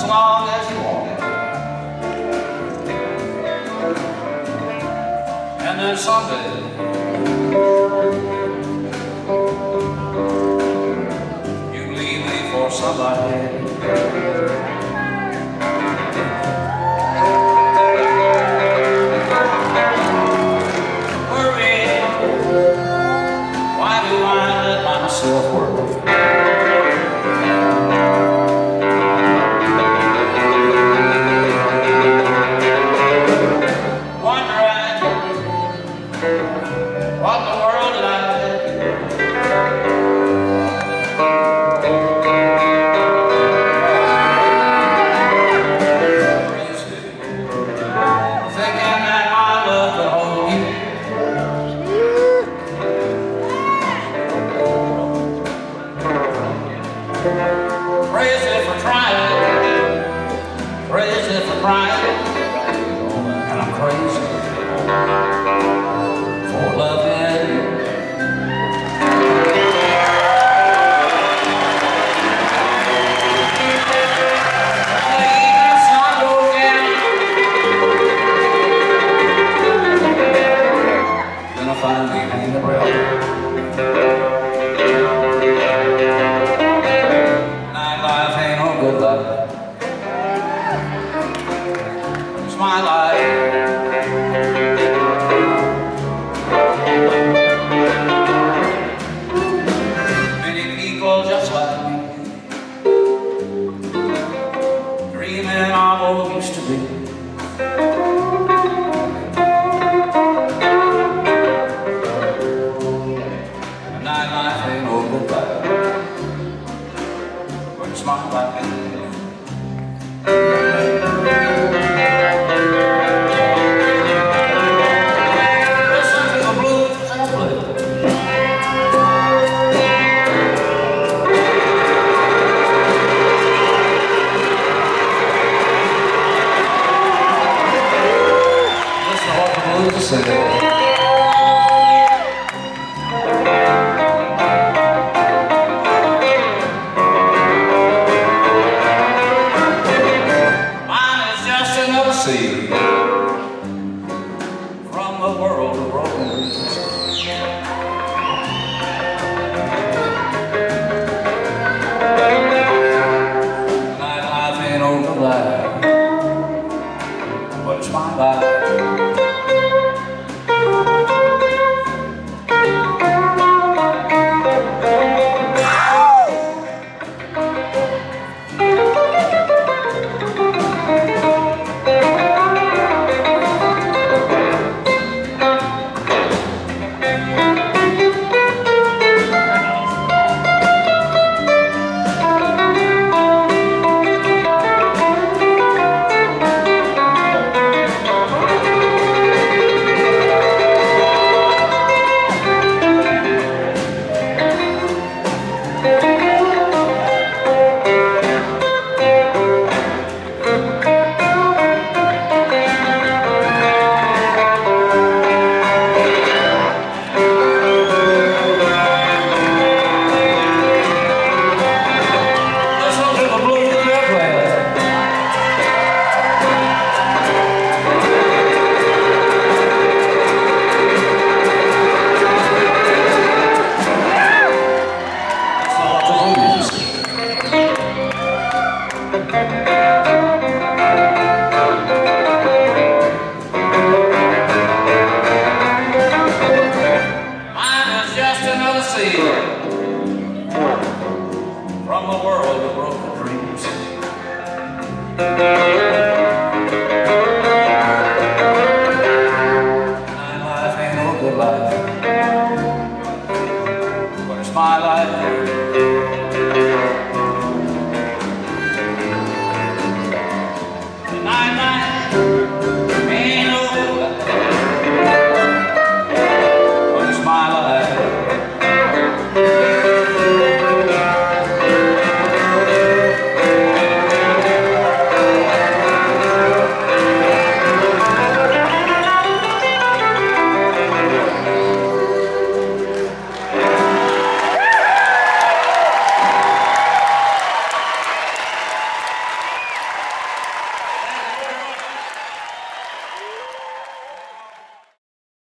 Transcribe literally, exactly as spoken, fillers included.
as long as you want it. And then someday you leave me for somebody. What the world like. Crazy, thinking that my love could hold you. Crazy for trying, crazy for crying, and I'm crazy for loving you. The sun goes down, then I find me in the rail. Nightlife ain't no good luck. It's my life. Just like me, dreaming of what used to be. The nightlife ain't no good life, but it's my life. Listen to the blues and play. Mine is just another seed from the world of broken dreams. Nightlife ain't over life, but it's my life. Mine is just another seed from a world of broken dreams.